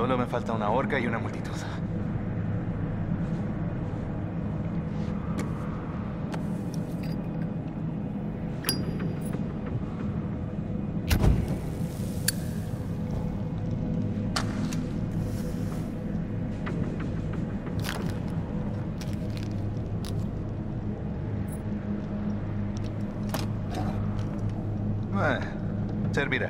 Solo me falta una horca y una multitud. Servirá.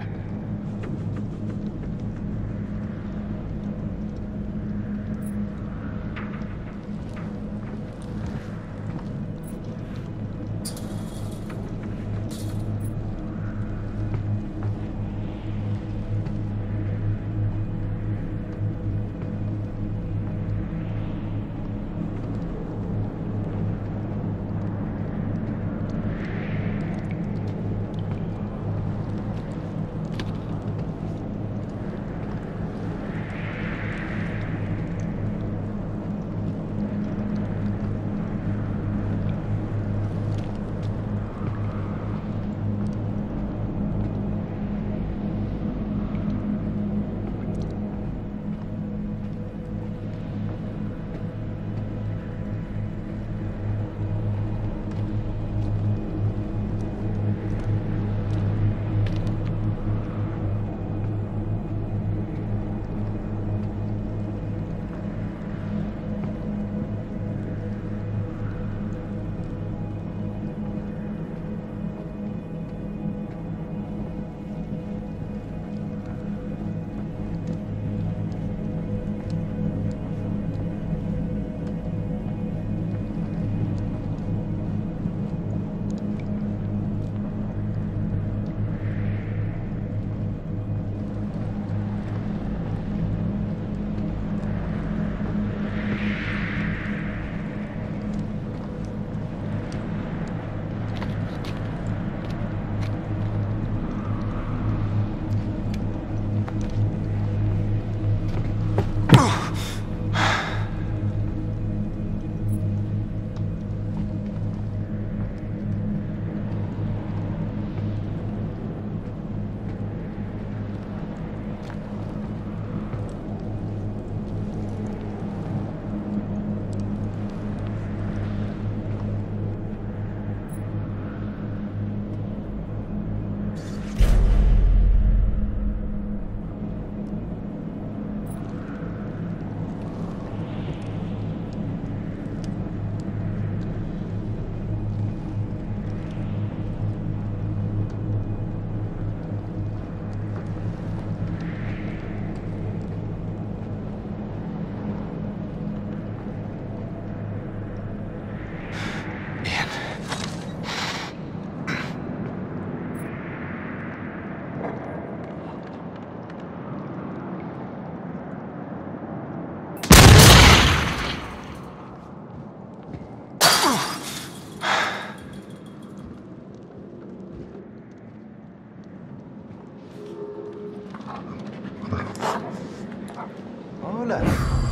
Hola.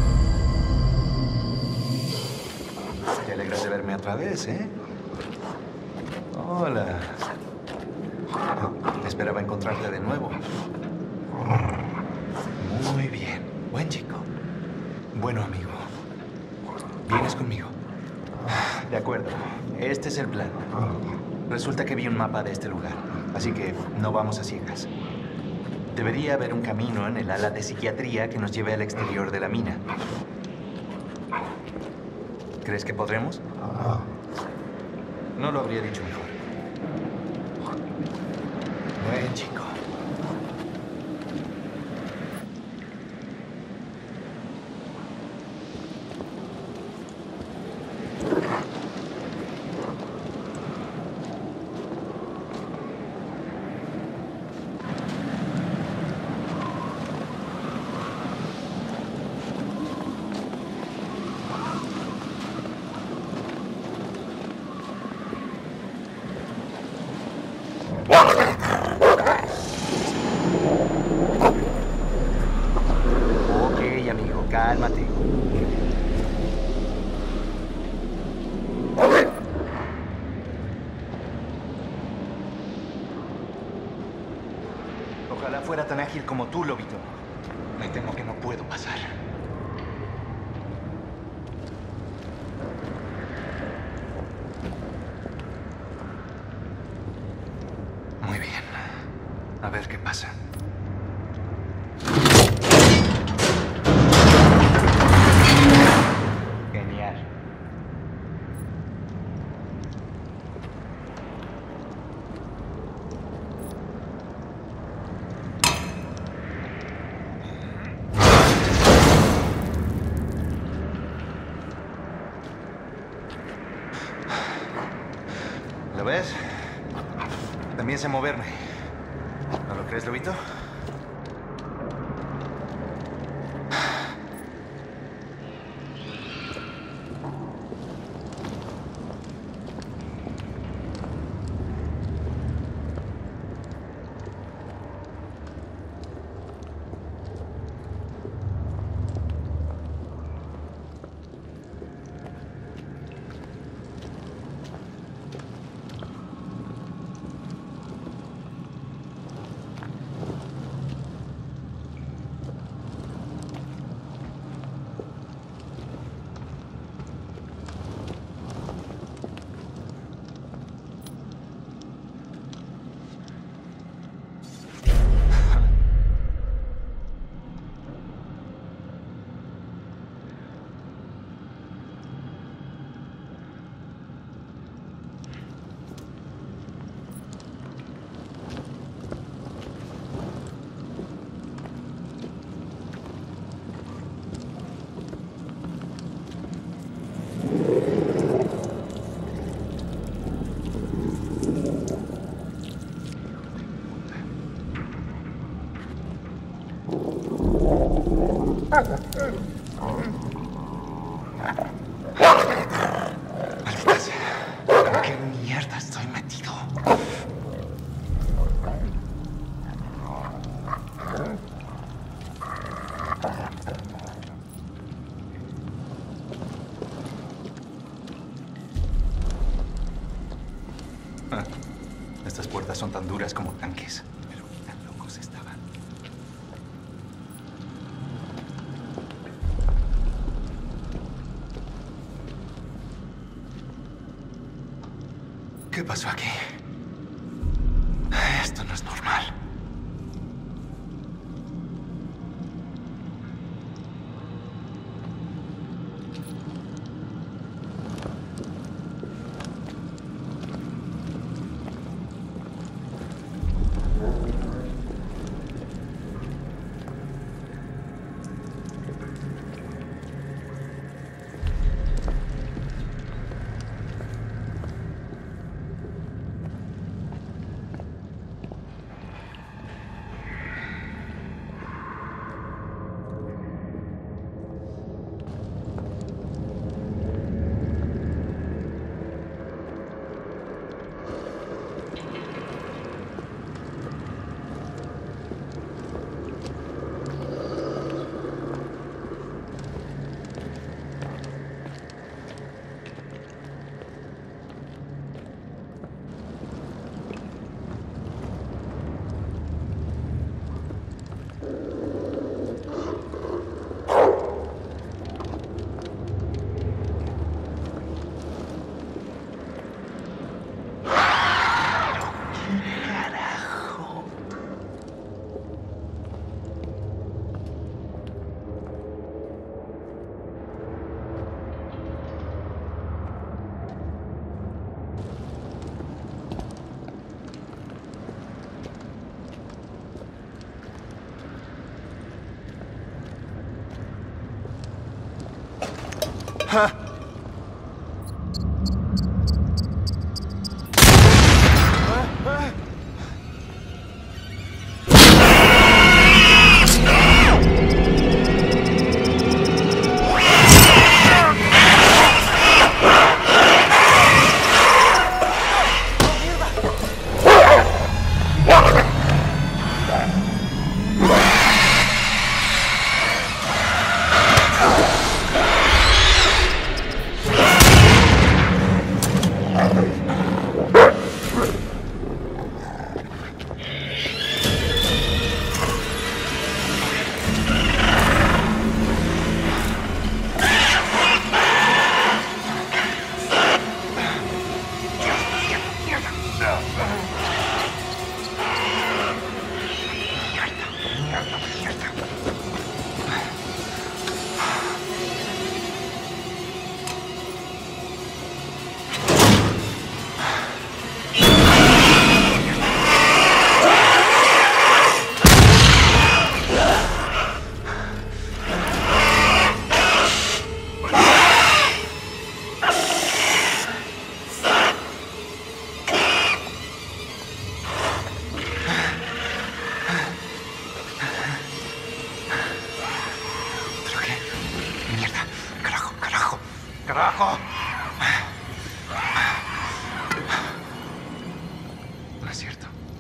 Te alegras de verme otra vez, ¿eh? Hola. Esperaba encontrarte de nuevo. Muy bien. Buen chico. Bueno, amigo. ¿Vienes conmigo? De acuerdo. Este es el plan. Resulta que vi un mapa de este lugar, así que no vamos a ciegas. Debería haber un camino en el ala de psiquiatría que nos lleve al exterior de la mina. ¿Crees que podremos? No lo habría dicho mejor. Buen chico. Ok, amigo, cálmate. Ojalá fuera tan ágil como tú, Lobito. Me temo que no puedo pasar. Muy bien. A ver qué pasa. Genial. ¿Lo ves? También sé moverme. ¿No lo crees, lobito? Maldita sea. ¿En qué mierda estoy metido? Estas puertas son tan duras como tanques. Pero qué tan locos estaban. ¿Qué pasó aquí? Esto no es normal.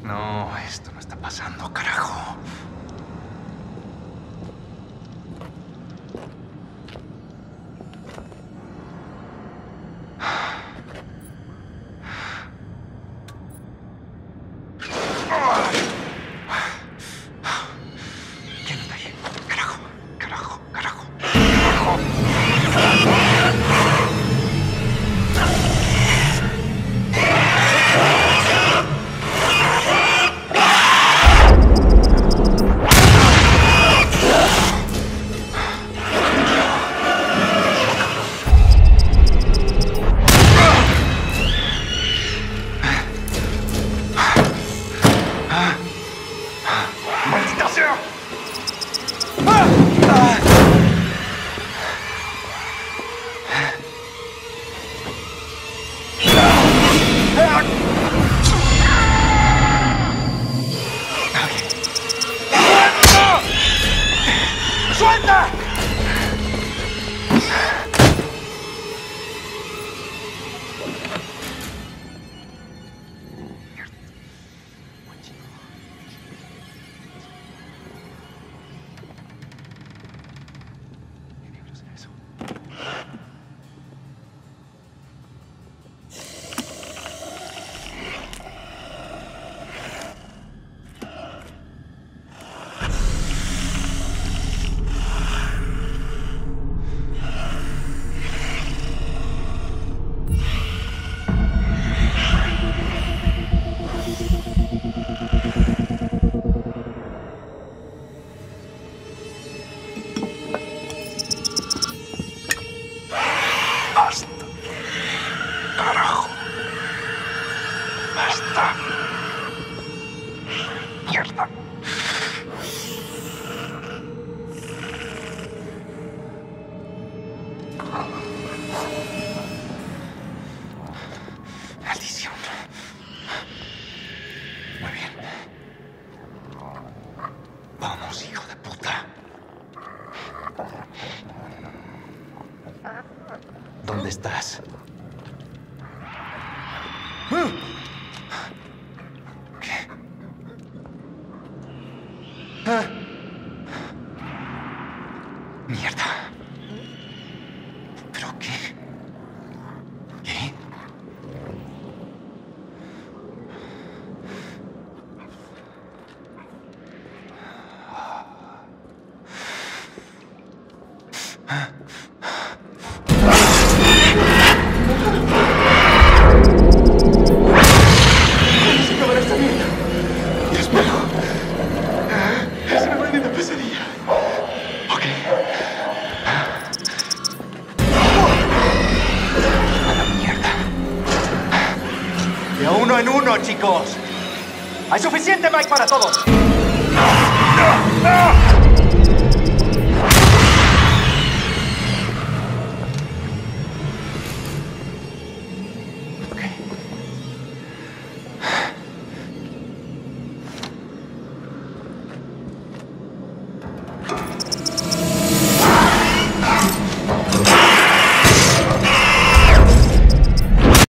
No, esto no está pasando, carajo. ¿Quién está ahí? Carajo, carajo, carajo, carajo. ¡Maldita sea! ¡Suelta! ¿Qué diablos es eso? Basta. Carajo. Basta. Mierda. Maldición. Muy bien. Vamos, hijo de puta. ¿Dónde estás? ¿Qué? Mierda. ¿Pero qué? ¿Qué? Es una maldita pesadilla. Ok. A la mierda. De uno en uno, chicos. Hay suficiente Mike para todos. ¡No! ¡No! ¡No!